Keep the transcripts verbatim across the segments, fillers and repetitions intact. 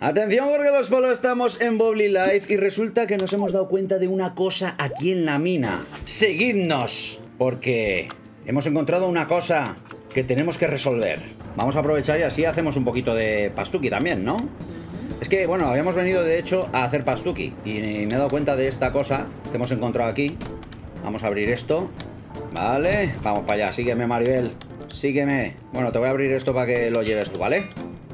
Atención porque los polos estamos en Wobbly Life y resulta que nos hemos dado cuenta de una cosa aquí en la mina. Seguidnos, porque hemos encontrado una cosa que tenemos que resolver. Vamos a aprovechar y así hacemos un poquito de pastuki también, ¿no? Es que, bueno, habíamos venido de hecho a hacer pastuki y me he dado cuenta de esta cosa que hemos encontrado aquí. Vamos a abrir esto. Vale, vamos para allá, sígueme, Maribel. Sígueme. Bueno, te voy a abrir esto para que lo lleves tú, ¿vale?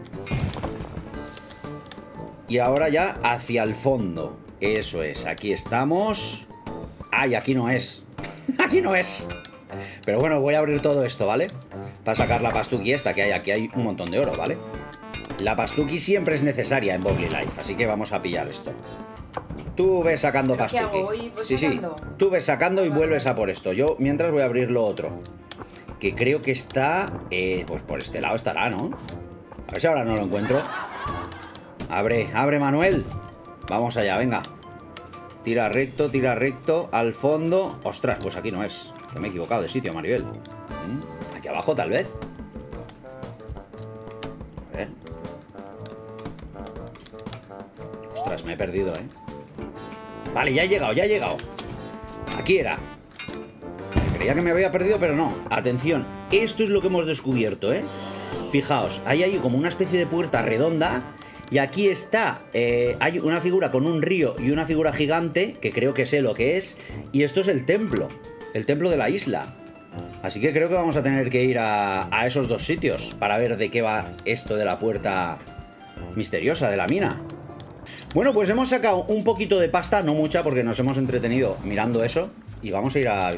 Y ahora ya hacia el fondo. Eso es, aquí estamos. ¡Ay, aquí no es! ¡Aquí no es! Pero bueno, voy a abrir todo esto, ¿vale? Para sacar la pastuki esta que hay. Aquí hay un montón de oro, ¿vale? La pastuki siempre es necesaria en Wobbly Life, así que vamos a pillar esto. Tú ves sacando pastuki. ¿Qué hago? ¿Voy, voy sí, sacando? sí. Tú ves sacando y vuelves a por esto. Yo mientras voy a abrir lo otro. Que creo que está... Eh, pues por este lado estará, ¿no? A ver si ahora no lo encuentro. Abre, abre, Manuel. Vamos allá, venga. Tira recto, tira recto. Al fondo. Ostras, pues aquí no es. Que me he equivocado de sitio, Maribel. ¿Mm? Aquí abajo, tal vez. A ver. Ostras, me he perdido, ¿eh? Vale, ya he llegado, ya he llegado. Aquí era. Creía que me había perdido, pero no. Atención, esto es lo que hemos descubierto, ¿eh? Fijaos, ahí hay como una especie de puerta redonda. Y aquí está, eh, hay una figura con un río y una figura gigante, que creo que sé lo que es. Y esto es el templo, el templo de la isla. Así que creo que vamos a tener que ir a, a esos dos sitios para ver de qué va esto de la puerta misteriosa de la mina. Bueno, pues hemos sacado un poquito de pasta, no mucha porque nos hemos entretenido mirando eso. Y vamos a ir a...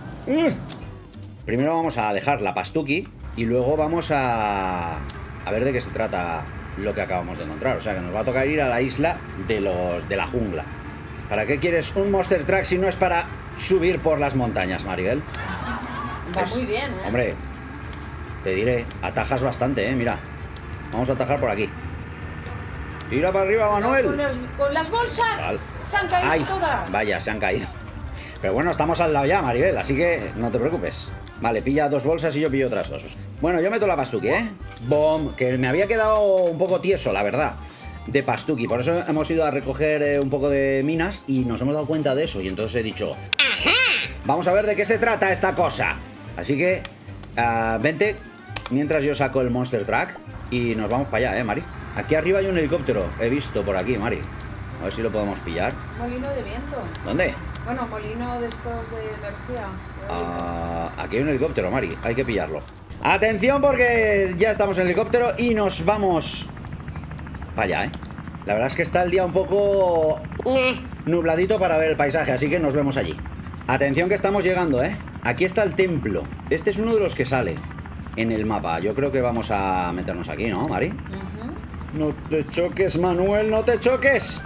Primero vamos a dejar la pastuki y luego vamos a... a ver de qué se trata lo que acabamos de encontrar. O sea que nos va a tocar ir a la isla de los de la jungla. ¿Para qué quieres un Monster Truck si no es para subir por las montañas, Maribel? Va Es, muy bien, ¿eh? Hombre, te diré, atajas bastante, ¿eh? Mira, vamos a atajar por aquí. Tira para arriba, Manuel. Con, los, con las bolsas. Vale. Se han caído Ay, todas. vaya, se han caído. Pero bueno, estamos al lado ya, Maribel, así que no te preocupes. Vale, pilla dos bolsas y yo pillo otras dos. Bueno, yo meto la pastuki, ¿eh? ¡Bom! Que me había quedado un poco tieso, la verdad, de pastuki. Por eso hemos ido a recoger eh, un poco de minas y nos hemos dado cuenta de eso. Y entonces he dicho, ¡ajá! Vamos a ver de qué se trata esta cosa. Así que, uh, vente, mientras yo saco el Monster Truck y nos vamos para allá, ¿eh, Mari? Aquí arriba hay un helicóptero, he visto por aquí, Mari. A ver si lo podemos pillar. Molino de viento. ¿Dónde? Bueno, molino de estos de energía. Uh, aquí hay un helicóptero, Mari, hay que pillarlo. Atención porque ya estamos en el helicóptero y nos vamos para allá, ¿eh? La verdad es que está el día un poco nubladito para ver el paisaje, así que nos vemos allí. Atención que estamos llegando, ¿eh? Aquí está el templo. Este es uno de los que sale en el mapa. Yo creo que vamos a meternos aquí, ¿no, Mari? Uh-huh. No te choques, Manuel, no te choques.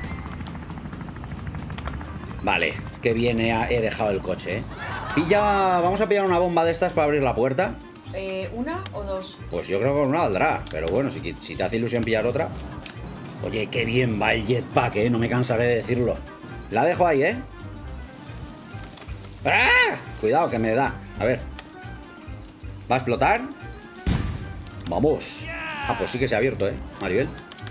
Vale, que bien he, he dejado el coche, ¿eh? Pilla, vamos a pillar una bomba de estas para abrir la puerta. Eh, ¿Una o dos? Pues yo creo que una valdrá, pero bueno, si, si te hace ilusión pillar otra. Oye, qué bien va el jetpack, ¿eh? No me cansaré de decirlo. La dejo ahí, ¿eh? ¡Ah! Cuidado, que me da. A ver. ¿Va a explotar? Vamos. Ah, pues sí que se ha abierto, ¿eh, Maribel?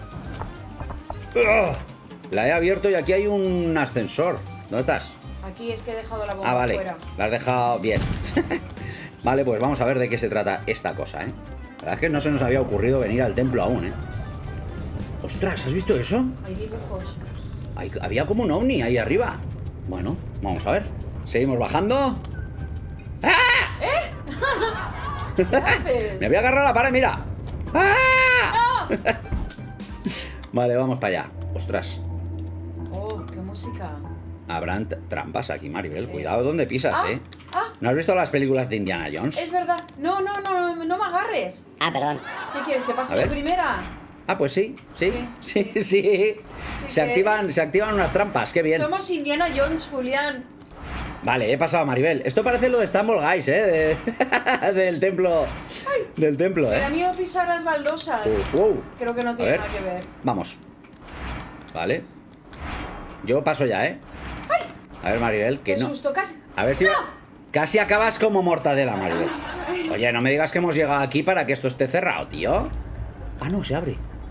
¡Ugh! La he abierto y aquí hay un ascensor. ¿Dónde estás? Aquí es que he dejado la bomba Ah, vale. fuera. La has dejado bien. Vale, pues vamos a ver de qué se trata esta cosa, ¿eh? La verdad es que no se nos había ocurrido venir al templo aún, ¿eh? ¡Ostras! ¿Has visto eso? Hay dibujos. Hay, había como un ovni ahí arriba. Bueno, vamos a ver. Seguimos bajando. ¡Ah! ¿Qué haces? Me había agarrado la pared, mira. ¡Ah! ¡No! Vale, vamos para allá. Ostras. Oh, qué música. Habrán trampas aquí, Maribel. Cuidado donde pisas, ah, ¿eh? Ah, ¿No has visto las películas de Indiana Jones? es verdad. No, no, no, no, no me agarres. Ah, perdón. ¿Qué quieres? ¿Que pase A la ver. primera? Ah, pues sí, sí, sí, sí. Sí, sí. Sí Se, que- activan, se activan unas trampas, qué bien. Somos Indiana Jones, Julián. Vale, he pasado a Maribel. Esto parece lo de Stumble Guys, ¿eh? De- del templo. Del templo, Me ¿eh? da miedo pisar las baldosas. Uh, wow. Creo que no A tiene ver. nada que ver. Vamos. Vale. Yo paso ya, ¿eh? A ver, Maribel, que Qué no. susto, casi. A ver si... Casi acabas como mortadela, Maribel. Oye, no me digas que hemos llegado aquí para que esto esté cerrado, tío. Ah, no, se abre.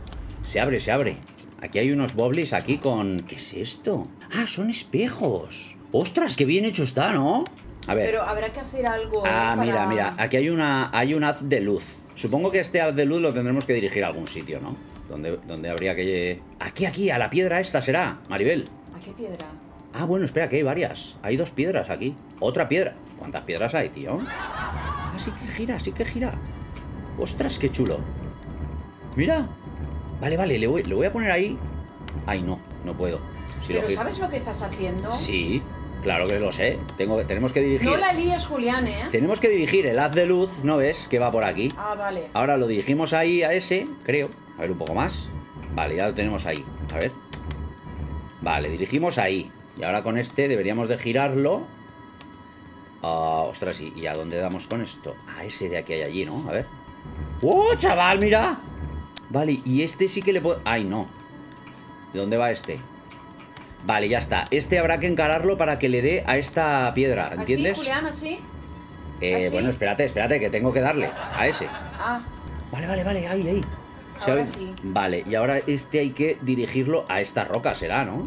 Se abre, se abre. Aquí hay unos boblis aquí con... ¿Qué es esto? Ah, son espejos. ¡Ostras, qué bien hecho está!, ¿no? A ver. Pero habrá que hacer algo. Ah, para... mira, mira. Aquí hay una hay un haz de luz. Supongo sí. que este haz de luz lo tendremos que dirigir a algún sitio, ¿no? Donde, donde habría que... Aquí, aquí, a la piedra esta será, Maribel. ¿A qué piedra? Ah, bueno, espera, que hay varias. Hay dos piedras aquí. Otra piedra. ¿Cuántas piedras hay, tío? Ah, sí que gira, sí que gira. Ostras, qué chulo. Mira. Vale, vale, le voy, le voy a poner ahí. Ay, no, no puedo. Si ¿Pero lo sabes lo que estás haciendo? Sí, claro que lo sé. Tengo, tenemos que dirigir... No la líes, Julián, ¿eh? Tenemos que dirigir el haz de luz, ¿no ves? Que va por aquí. Ah, vale. Ahora lo dirigimos ahí a ese, creo. A ver, un poco más. Vale, ya lo tenemos ahí. A ver. Vale, dirigimos ahí. Y ahora con este deberíamos de girarlo. Uh, ostras, ¿y, ¿y a dónde damos con esto? A ese de aquí hay allí, ¿no? A ver. ¡Oh, chaval, mira! Vale, y este sí que le puedo... Ay, no. ¿De dónde va este? Vale, ya está. Este habrá que encararlo para que le dé a esta piedra, ¿entiendes? ¿Así, Julián, así? Eh, ¿Así? Bueno, espérate, espérate, que tengo que darle a ese. Ah. Vale, vale, vale, ahí, ahí. Ahora sí. Vale, y ahora este hay que dirigirlo a esta roca, será, ¿no?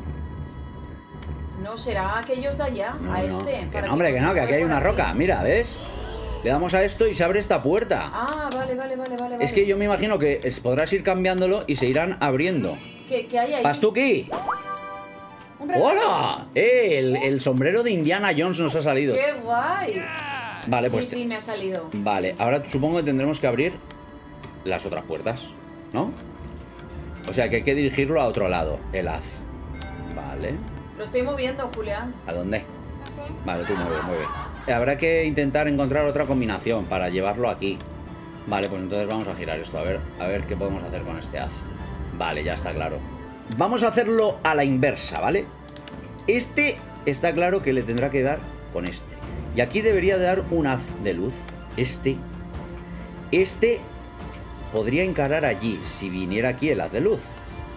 No, será aquellos de allá, No, a no. este. Que no, hombre, que no, que aquí hay una roca. Mira, ¿ves? Le damos a esto y se abre esta puerta. Ah, vale, vale, vale, vale. Es que yo me imagino que es- podrás ir cambiándolo y se irán abriendo. ¿Qué, qué hay ahí? ¡Pastuki! Un regalo. ¡Hola! ¡Eh! El, el sombrero de Indiana Jones nos ha salido. ¡Qué guay! Vale, pues... Sí, sí, me ha salido. Vale, ahora supongo que tendremos que abrir las otras puertas, ¿no? O sea que hay que dirigirlo a otro lado, el haz. Vale. Lo estoy moviendo, Julián. ¿A dónde? No sé. Vale, tú mueve, mueve. Habrá que intentar encontrar otra combinación para llevarlo aquí. Vale, pues entonces vamos a girar esto, a ver, a ver qué podemos hacer con este haz. Vale, ya está claro. Vamos a hacerlo a la inversa, ¿vale? Este está claro que le tendrá que dar con este. Y aquí debería de dar un haz de luz. Este. Este podría encarar allí si viniera aquí el haz de luz.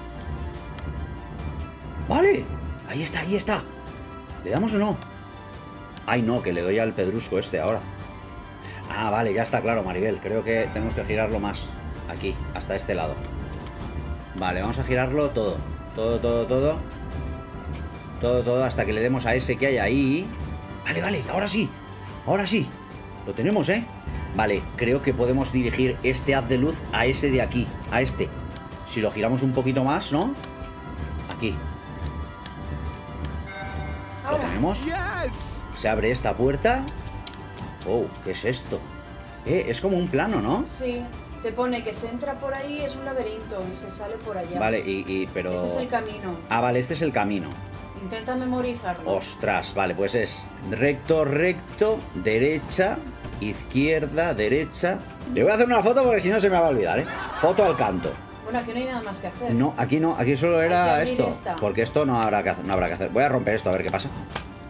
Vale. Ahí está, ahí está. ¿Le damos o no? Ay, no, que le doy al pedrusco este ahora. Ah, vale, ya está claro, Maribel. Creo que tenemos que girarlo más. Aquí, hasta este lado. Vale, vamos a girarlo todo. Todo, todo, todo. Todo, todo, hasta que le demos a ese que hay ahí. Vale, vale, ahora sí. Ahora sí. Lo tenemos, ¿eh? Vale, creo que podemos dirigir este haz de luz a ese de aquí. A este. Si lo giramos un poquito más, ¿no? Aquí. ¿Lo Ahora. tenemos? Se abre esta puerta. Oh, ¿qué es esto? Eh, es como un plano, ¿no? Sí, te pone que se entra por ahí, es un laberinto y se sale por allá. Vale, y, y pero... Ese es el camino. Ah, vale, este es el camino. Intenta memorizarlo. Ostras, vale, pues es recto, recto, derecha, izquierda, derecha. Le voy a hacer una foto porque si no se me va a olvidar, ¿eh? Foto al canto. Bueno, aquí no hay nada más que hacer. No, aquí no, aquí solo Hay que era abrir esto. esta. Porque esto no habrá, que hacer, no habrá que hacer. Voy a romper esto a ver qué pasa.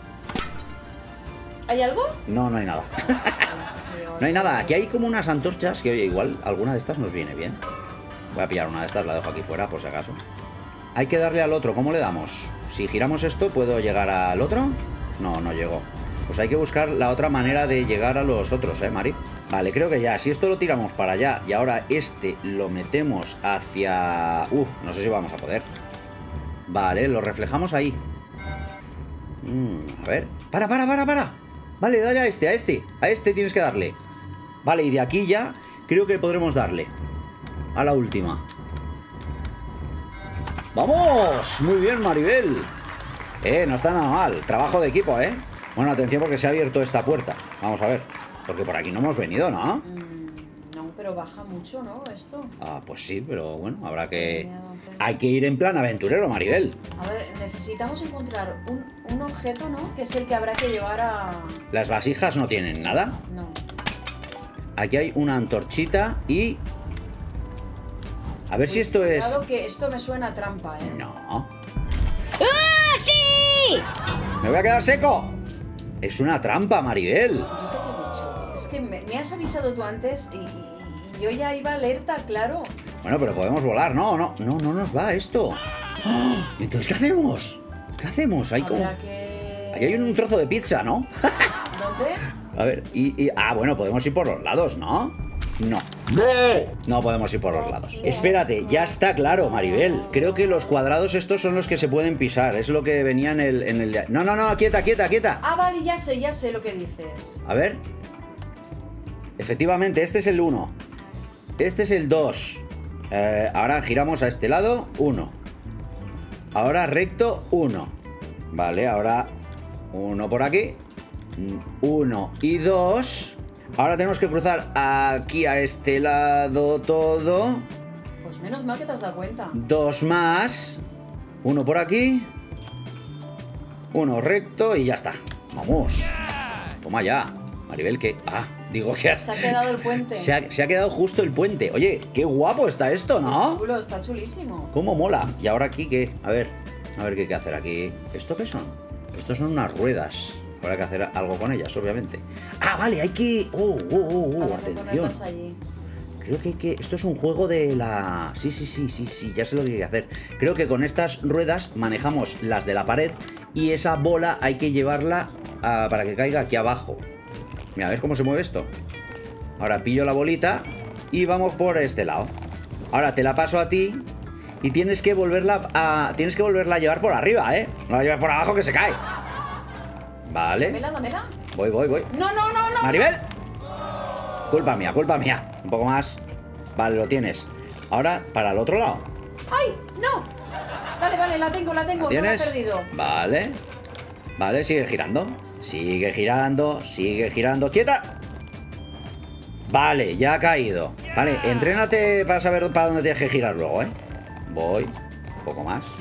¿Hay algo? No, no hay nada. No hay nada. Aquí hay como unas antorchas que, oye, igual alguna de estas nos viene bien. Voy a pillar una de estas, la dejo aquí fuera por si acaso. Hay que darle al otro. ¿Cómo le damos? Si giramos esto, ¿puedo llegar al otro? No, no llego. Pues hay que buscar la otra manera de llegar a los otros, ¿eh, Mari? Vale, creo que ya. Si esto lo tiramos para allá y ahora este lo metemos hacia... Uf, no sé si vamos a poder. Vale, lo reflejamos ahí. Mm, a ver. ¡Para, para, para, para! Vale, dale a este, a este. A este tienes que darle. Vale, y de aquí ya creo que podremos darle a la última. ¡Vamos! Muy bien, Maribel. Eh, no está nada mal. Trabajo de equipo, ¿eh? Bueno, atención porque se ha abierto esta puerta. Vamos a ver. Porque por aquí no hemos venido, ¿no? Mm, no, pero baja mucho, ¿no? Esto. Ah, pues sí, pero bueno, habrá que... Qué miedo. Hay que ir en plan aventurero, Maribel. A ver, necesitamos encontrar un, un objeto, ¿no? Que es el que habrá que llevar a... Las vasijas no tienen nada. No. Aquí hay una antorchita y... A ver si esto es... Cuidado que esto me suena a trampa, ¿eh? No. ¡Ah, sí! ¡Me voy a quedar seco! Es una trampa, Maribel. Yo te lo he dicho. Es que me, me has avisado tú antes y, y yo ya iba alerta, claro. Bueno, pero podemos volar, ¿no? No, no, no nos va esto. ¡Ah! Entonces, ¿qué hacemos? ¿Qué hacemos? Hay como... Habrá que... Ahí hay un trozo de pizza, ¿no? ¿Dónde? A ver, y, y... Ah, bueno, podemos ir por los lados, ¿no? No. ¡No! No podemos ir por los lados. Espérate, ya está claro, Maribel. Creo que los cuadrados estos son los que se pueden pisar. Es lo que venía en el... En el... No, no, no, quieta, quieta, quieta. Ah, vale, ya sé, ya sé lo que dices. A ver. Efectivamente, este es el uno. Este es el dos. Eh, ahora giramos a este lado, uno. Ahora recto, uno. Vale, ahora uno por aquí. Uno y dos. Ahora tenemos que cruzar aquí a este lado todo. Pues menos mal que te has dado cuenta. Dos más. Uno por aquí. Uno recto y ya está. Vamos. Toma ya. Maribel, que... Ah, digo que... Se ha quedado el puente. Se ha, se ha quedado justo el puente. Oye, qué guapo está esto, ¿no? Chulo, está chulísimo. ¿Cómo mola? Y ahora aquí, ¿qué? A ver, a ver qué hay que hacer aquí. ¿Esto qué son? Estos son unas ruedas. Habrá que hacer algo con ellas, obviamente. Ah, vale, hay que... Oh, oh, oh, oh, Habrá que atención. ponerlas allí. Creo que hay que... Esto es un juego de la... Sí, sí, sí, sí, sí, ya sé lo que hay que hacer. Creo que con estas ruedas manejamos las de la pared y esa bola hay que llevarla a... para que caiga aquí abajo. Mira, ¿ves cómo se mueve esto? Ahora pillo la bolita y vamos por este lado. Ahora te la paso a ti y tienes que volverla a... Tienes que volverla a llevar por arriba, ¿eh? No la lleves por abajo que se cae. Vale. Dámela, dámela. Voy, voy, voy. No, no, no, no. ¡Maribel! Culpa mía, culpa mía. Un poco más. Vale, lo tienes. Ahora, para el otro lado. ¡Ay! ¡No! Vale, vale, la tengo, la tengo. No la he ¿Tienes? perdido. Vale. Vale, sigue girando. Sigue girando, sigue girando. ¡Quieta! Vale, ya ha caído. Vale, entrénate para saber para dónde tienes que girar luego, ¿eh? Voy. Un poco más.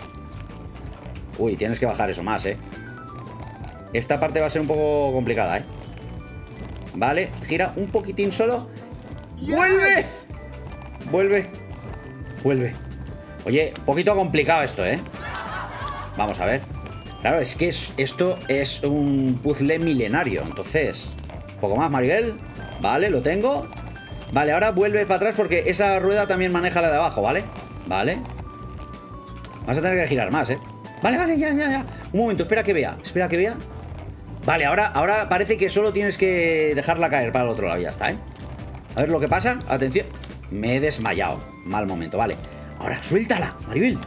Uy, tienes que bajar eso más, ¿eh? Esta parte va a ser un poco complicada, ¿eh? Vale, gira un poquitín solo. ¡Vuelve! Vuelve. Vuelve. Oye, un poquito complicado esto, ¿eh? Vamos a ver. Claro, es que es, esto es un puzzle milenario. Entonces, un poco más, Maribel. Vale, lo tengo. Vale, ahora vuelve para atrás porque esa rueda también maneja la de abajo, ¿vale? Vale. Vas a tener que girar más, ¿eh? Vale, vale, ya, ya, ya. Un momento, espera que vea. Espera que vea. Vale, ahora, ahora parece que solo tienes que dejarla caer para el otro lado. Ya está, ¿eh? A ver lo que pasa. Atención. Me he desmayado. Mal momento, vale. Ahora, suéltala, Maribel.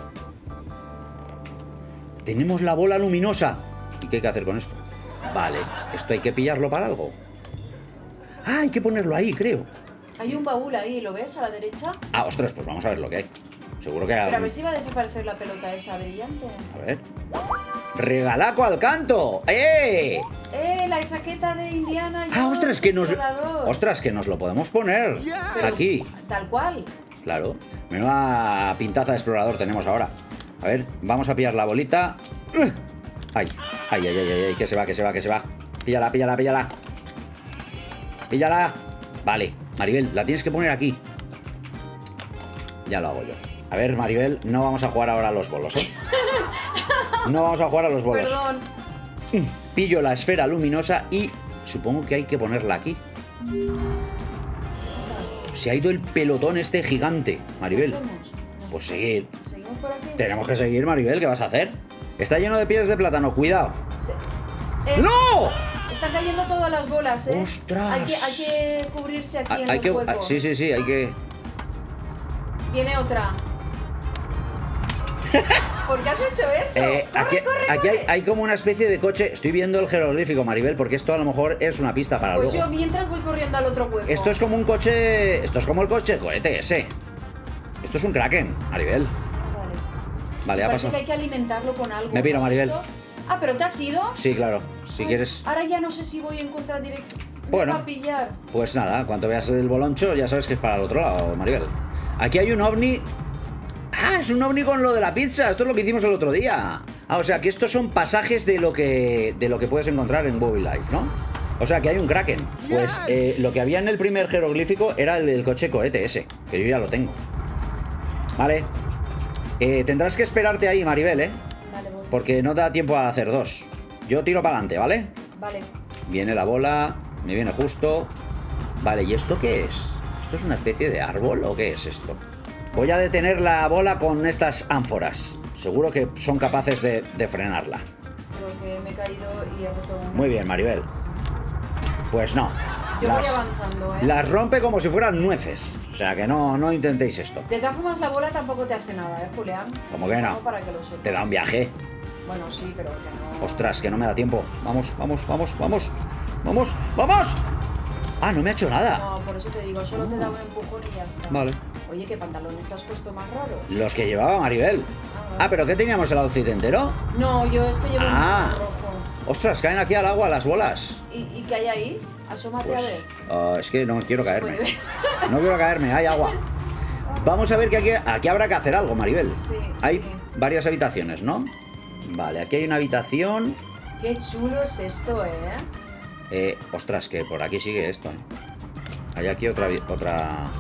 Tenemos la bola luminosa. ¿Y qué hay que hacer con esto? Vale, esto hay que pillarlo para algo. Ah, hay que ponerlo ahí, creo. Hay un baúl ahí, ¿lo ves a la derecha? Ah, ostras, pues vamos a ver lo que hay. Seguro que hay Pero a algo. ver si va a desaparecer la pelota esa brillante. A ver. ¡Regalaco al canto! ¡Eh! ¡Eh! La chaqueta de Indiana Jones. Ah, ostras, que nos... explorador. Ostras, que nos lo podemos poner. Pero Aquí. Tal cual. Claro. Menuda pintaza de explorador tenemos ahora. A ver, vamos a pillar la bolita. ¡Ugh! Ay, ay, ay, ay, ay, que se va, que se va, que se va. Píllala, píllala, píllala. Píllala. Vale, Maribel, la tienes que poner aquí. Ya lo hago yo. A ver, Maribel, no vamos a jugar ahora a los bolos, ¿eh? No vamos a jugar a los bolos. Perdón. Pillo la esfera luminosa y supongo que hay que ponerla aquí. Se ha ido el pelotón este gigante, Maribel. ¿Qué hacemos? Pues seguir. ¿Seguimos por aquí? Tenemos que seguir, Maribel, ¿qué vas a hacer? Está lleno de pies de plátano, cuidado. Se- eh, ¡No! Están cayendo todas las bolas, ¿eh? ¡Ostras! Hay que, hay que cubrirse aquí Hay, en hay los que... huecos. ah, Sí, sí, sí, hay que... Viene otra. ¿Por qué has hecho eso? Eh, ¡Corre, aquí corre, aquí hay, corre! hay como una especie de coche. Estoy viendo el jeroglífico, Maribel, porque esto a lo mejor es una pista para Pues luego. yo mientras voy corriendo al otro hueco. Esto es como un coche... Esto es como el coche cohete ese. Esto es un Kraken, Maribel. Vale. Vale, ha Parece pasado. que hay que alimentarlo con algo. Me piro, ¿Has Maribel. visto? Ah, ¿pero te has ido? Sí, claro. Si Ay, quieres... Ahora ya no sé si voy a encontrar dirección. Bueno. a pillar. Pues nada, cuando veas el boloncho ya sabes que es para el otro lado, Maribel. Aquí hay un ovni... ¡Ah! Es un ovni con lo de la pizza. Esto es lo que hicimos el otro día. Ah, o sea que estos son pasajes de lo que de lo que puedes encontrar en Bobby Life, ¿no? O sea que hay un Kraken. Pues eh, lo que había en el primer jeroglífico era el del coche cohete ese, que yo ya lo tengo. Vale. Eh, tendrás que esperarte ahí, Maribel, ¿eh? Vale, voy. Porque no da tiempo a hacer dos. Yo tiro para adelante, ¿vale? Vale. Viene la bola, me viene justo. Vale, ¿y esto qué es? ¿Esto es una especie de árbol o qué es esto? Voy a detener la bola con estas ánforas. Seguro que son capaces de, de frenarla. Creo que me he caído y he roto un... Muy bien, Maribel. Pues no. Yo las, voy avanzando, ¿eh? las rompe como si fueran nueces. O sea que no, no intentéis esto. De todas formas, la bola tampoco te hace nada, ¿eh, Julián? ¿Cómo que no? Para que lo sepas. Te da un viaje. Bueno, sí, pero que no... Ostras, que no me da tiempo. Vamos, vamos, vamos, vamos. Vamos, vamos. Ah, no me ha hecho nada. No, por eso te digo, solo te da un empujón y ya está. Vale. Oye, ¿qué pantalones te has puesto más raros? Los que llevaba Maribel. Ah, Ah, ¿pero qué teníamos, el outfit entero? No, yo es que llevo Ah. un rojo. Ostras, caen aquí al agua las bolas. ¿Y, ¿Y qué hay ahí? Asómate Pues, a ver. ah, es que no quiero caerme. puede ver. No quiero caerme, hay agua. Vamos a ver que aquí, aquí habrá que hacer algo, Maribel. Sí, Hay sí. varias habitaciones, ¿no? Vale, aquí hay una habitación. Qué chulo es esto, ¿eh? Eh, ostras, que por aquí sigue esto, ¿eh? Hay aquí otra... habi- otra...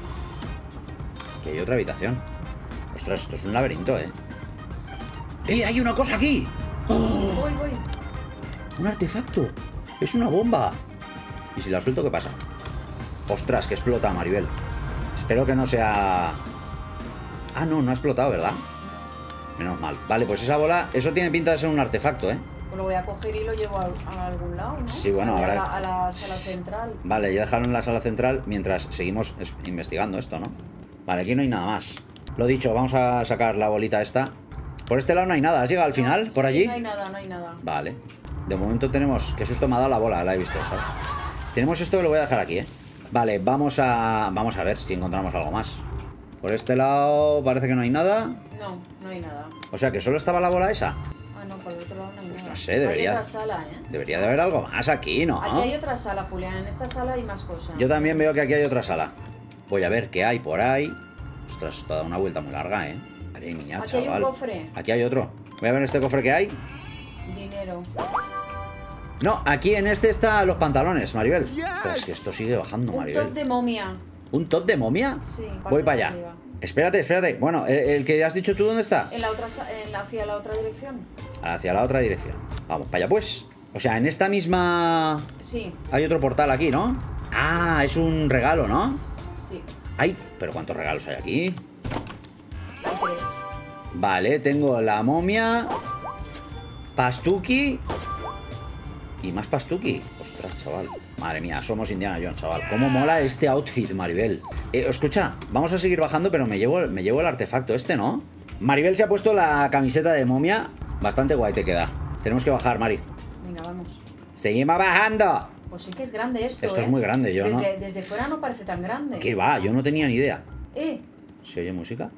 Aquí hay otra habitación. Ostras, esto es un laberinto, ¿eh? ¡Eh, hay una cosa aquí! ¡Oh! Voy, voy. ¡Un artefacto! ¡Es una bomba! ¿Y si la suelto, qué pasa? Ostras, que explota, Maribel. Espero que no sea... Ah, no, no ha explotado, ¿verdad? Menos mal. Vale, pues esa bola... Eso tiene pinta de ser un artefacto, ¿eh? Pues lo voy a coger y lo llevo a, a algún lado, ¿no? Sí, bueno, Ahí ahora- A la, a la sala central. Vale, ya dejaron la sala central mientras seguimos es- investigando esto, ¿no? Vale, aquí no hay nada más. Lo dicho, vamos a sacar la bolita esta. Por este lado no hay nada. ¿Has llegado al final? ¿Por Sí, allí? No hay nada, no hay nada. Vale. De momento tenemos... Qué susto me ha dado la bola, la he visto, ¿sabes? Tenemos esto que lo voy a dejar aquí, ¿eh? Vale, vamos a... Vamos a ver si encontramos algo más. Por este lado parece que no hay nada. No, no hay nada. O sea, que solo estaba la bola esa. Ah, no, por el otro lado no hay Pues nada. no sé, debería- Hay otra sala, ¿eh? Debería de haber algo más aquí, ¿no? Aquí hay otra sala, Julián. En esta sala hay más cosas. Yo también veo que aquí hay otra sala. Voy a ver qué hay por ahí. Ostras, esto da una vuelta muy larga, ¿eh? Madre mía, Aquí hay un chaval. cofre. Aquí hay otro. Voy a ver este cofre que hay. Dinero. No, aquí en este están los pantalones, Maribel. Ostras, que esto sigue bajando, Un Maribel. top de momia. ¿Un top de momia? Sí, Voy parte para de allá. arriba. Espérate, espérate. Bueno, el, el que has dicho tú, ¿dónde está? En la otra, sa- en la- hacia la otra dirección. Hacia la otra dirección. Vamos, para allá pues. O sea, en esta misma... Sí, Hay otro portal aquí, ¿no? Ah, es un regalo, ¿no? sí. Ay, pero ¿cuántos regalos hay aquí? Hay tres. Vale, tengo la momia, Pastuki y más Pastuki. Ostras, chaval. Madre mía, somos Indiana Jones, chaval. ¿Cómo mola este outfit, Maribel? Eh, escucha, vamos a seguir bajando, pero me llevo, me llevo el artefacto este, ¿no? Maribel se ha puesto la camiseta de momia. Bastante guay te queda. Tenemos que bajar, Mari. Venga, vamos. ¡Seguimos bajando! Pues sí que es grande esto, Esto ¿eh? es muy grande, yo no- desde, Desde fuera no parece tan grande. ¿Qué va? Yo no tenía ni idea. Eh, ¿Se oye música?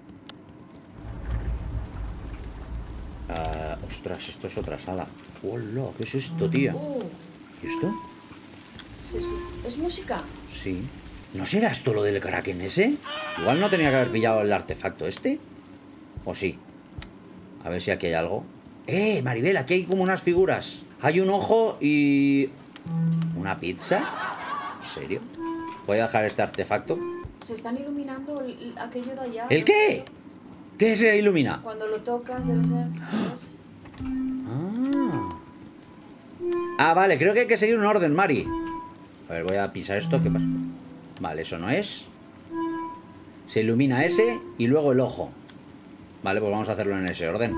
Ah, ostras, esto es otra sala. ¡Hola! ¿Qué es esto, tía? uh, ¿Y esto? se escu- ¿es música? Sí. ¿No será esto lo del Kraken ese? Igual no tenía que haber pillado el artefacto este. ¿O sí? A ver si aquí hay algo. ¡Eh, Maribel! Aquí hay como unas figuras. Hay un ojo y... ¿Una pizza? ¿En serio? ¿Voy a dejar este artefacto? Se están iluminando el- el- aquello de allá. ¿El qué? ¿Qué se ilumina? Cuando lo tocas debe ser... ¿ves? Ah. Ah, vale, creo que hay que seguir un orden, Mari. A ver, voy a pisar esto. ¿Qué pasa? Vale, eso no es. Se ilumina ese y luego el ojo. Vale, pues vamos a hacerlo en ese orden.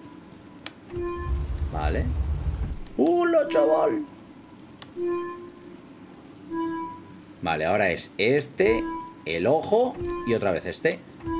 Vale. ¡Hola, chaval! Vale, ahora es este, el ojo y otra vez este.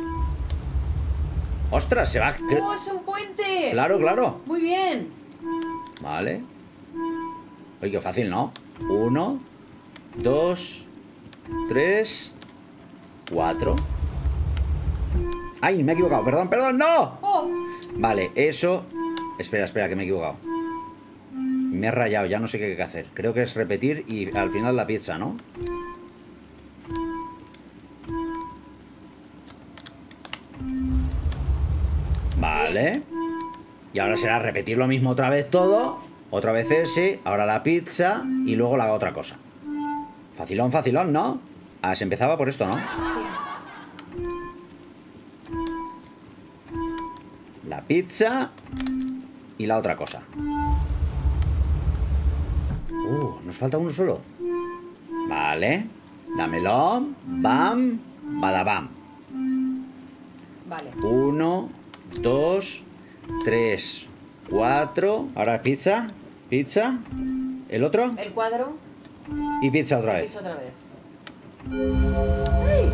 ¡Ostras! Se va... ¡Oh, es un puente! Claro, claro. Muy bien. Vale. Oye, qué fácil, ¿no? Uno, dos, tres, cuatro. ¡Ay, me he equivocado! ¡Perdón, perdón! ¡No! ¡Oh! Vale, eso... Espera, espera, que me he equivocado. Me he rayado, ya no sé qué hay que hacer. Creo que es repetir y al final la pizza, ¿no? Vale. Y ahora será repetir lo mismo otra vez todo. Otra vez ese, ahora la pizza y luego la otra cosa. Facilón, facilón, ¿no? Ah, se empezaba por esto, ¿no? Sí. La pizza y la otra cosa. Uh, nos falta uno solo. Vale. Dámelo. Bam. Badabam. Vale. Uno, dos, tres, cuatro. Ahora pizza. Pizza. ¿El otro? El cuadro. Y pizza otra vez. Pizza otra vez. ¡Ay!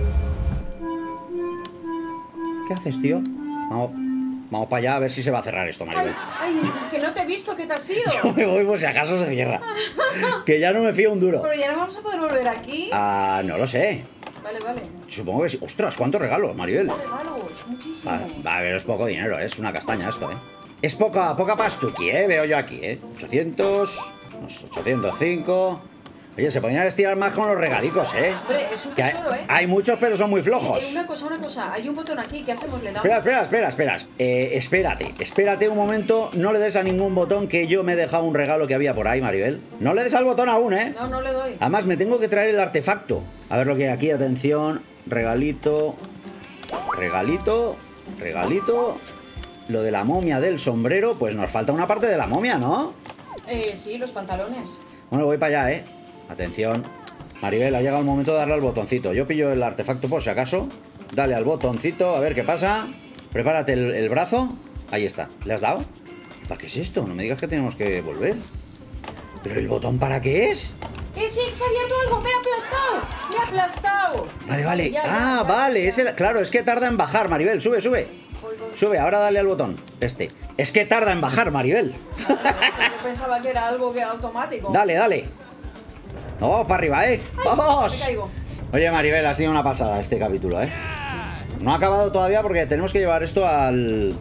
¿Qué haces, tío? Vamos, vamos para allá a ver si se va a cerrar esto, ¡Ay! Maribel. ¡Ay! Que no te he visto, ¿qué te has ido? Yo me voy por si acaso se cierra. Que ya no me fío un duro. Pero ya no vamos a poder volver aquí. Ah, no lo sé. Vale, vale. Supongo que sí. Ostras, ¿cuántos regalos, Maribel? Regalos, muchísimo. Va, va a ver, es poco dinero, ¿eh? Es una castaña esto, ¿eh? Es poca, poca pastuqui, ¿eh? Veo yo aquí, ¿eh? ochocientos, unos ochocientos cinco... Oye, se podrían estirar más con los regalicos, ¿eh? Hombre, es un Que hay, tesoro, ¿eh? hay muchos, pero son muy flojos. Eh, Una cosa, una cosa. Hay un botón aquí. ¿Qué hacemos? ¿Le damos? Espera, espera, espera, espera. Eh, espérate, espérate un momento. No le des a ningún botón, que yo me he dejado un regalo que había por ahí, Maribel. No le des al botón aún, ¿eh? No, no le doy. Además, me tengo que traer el artefacto. A ver lo que hay aquí, atención. Regalito. Regalito. Regalito. Lo de la momia del sombrero. Pues nos falta una parte de la momia, ¿no? Eh, sí, los pantalones. Bueno, voy para allá, ¿eh? Atención. Maribel, ha llegado el momento de darle al botoncito. Yo pillo el artefacto por si acaso. Dale al botoncito, a ver qué pasa. Prepárate el, el brazo. Ahí está. ¿Le has dado? ¿Para qué es esto? No me digas que tenemos que volver. ¿Pero el botón para qué es? ¡Eh, sí! ¡Se ha abierto algo! ¡Me ha aplastado! ¡Me ha aplastado! Vale, vale. Ya, ya, ah, ya, vale. ya. Es el... Claro, es que tarda en bajar, Maribel. Sube, sube. Voy, voy. Sube, ahora dale al botón. Este. Es que tarda en bajar, Maribel. Yo pensaba que era algo que automático. Dale, dale. No, vamos para arriba, ¿eh? Ay, ¡Vamos! me caigo. Oye, Maribel, ha sido una pasada este capítulo, ¿eh? No ha acabado todavía porque tenemos que llevar esto al...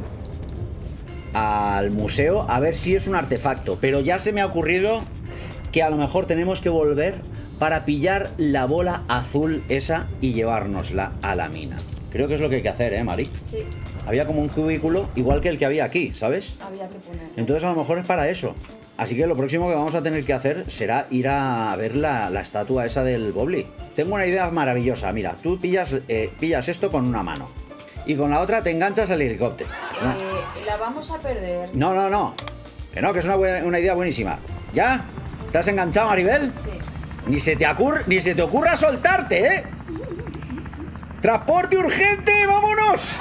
al museo a ver si es un artefacto. Pero ya se me ha ocurrido que a lo mejor tenemos que volver para pillar la bola azul esa y llevárnosla a la mina. Creo que es lo que hay que hacer, ¿eh, Mari? Sí, Había como un cubículo igual que el que había aquí, ¿sabes? había que poner. Entonces a lo mejor es para eso. Así que lo próximo que vamos a tener que hacer será ir a ver la, la estatua esa del Bobbly. Tengo una idea maravillosa. Mira, tú pillas, eh, pillas esto con una mano y con la otra te enganchas al helicóptero. Es una... Eh, la vamos a perder. No, no, no. Que no, que es una, buena, una idea buenísima. ¿Ya? ¿Te has enganchado, Maribel? Sí. Ni se te, ocurre, ni se te ocurra soltarte, ¿eh? ¡Transporte urgente! ¡Vámonos!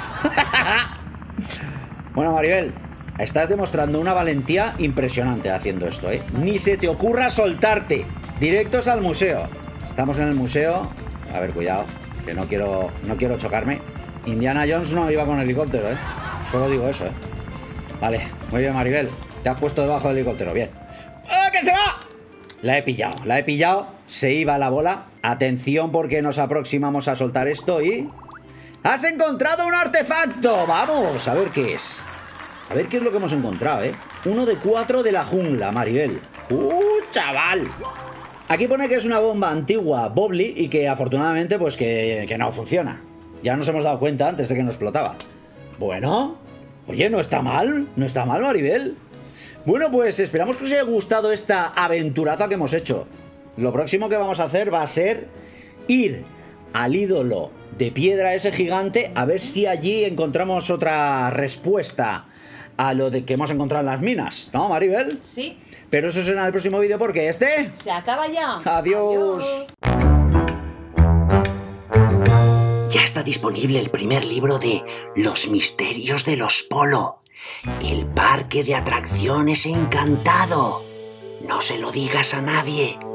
Bueno, Maribel, estás demostrando una valentía impresionante haciendo esto, ¿eh? Ni se te ocurra soltarte. Directos al museo. Estamos en el museo. A ver, cuidado, que no quiero, no quiero chocarme. Indiana Jones no iba con helicóptero, ¿eh? Solo digo eso, ¿eh? Vale, muy bien, Maribel. Te has puesto debajo del helicóptero, bien. ¡Ah, que se va! La he pillado, la he pillado. Se iba la bola. Atención porque nos aproximamos a soltar esto y... ¡Has encontrado un artefacto! Vamos, a ver qué es. A ver qué es lo que hemos encontrado, ¿eh? Uno de cuatro de la jungla, Maribel. ¡Uh, chaval! Aquí pone que es una bomba antigua Bobbly y que afortunadamente pues que, que no funciona. Ya nos hemos dado cuenta antes de que nos explotaba. Bueno, oye, no está mal, no está mal, Maribel. Bueno, pues esperamos que os haya gustado esta aventuraza que hemos hecho. Lo próximo que vamos a hacer va a ser ir al ídolo de piedra ese gigante a ver si allí encontramos otra respuesta a lo de que hemos encontrado en las minas, ¿no, Maribel? Sí. Pero eso será en el próximo vídeo porque este... Se acaba ya. Adiós. Ya está disponible el primer libro de Los misterios de los Polo. El parque de atracciones encantado. No se lo digas a nadie.